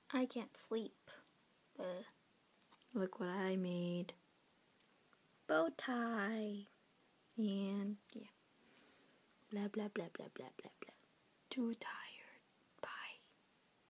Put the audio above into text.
I can't sleep. Look what I made. Bow tie. And yeah. Blah, blah, blah, blah, blah, blah, blah. Too tired.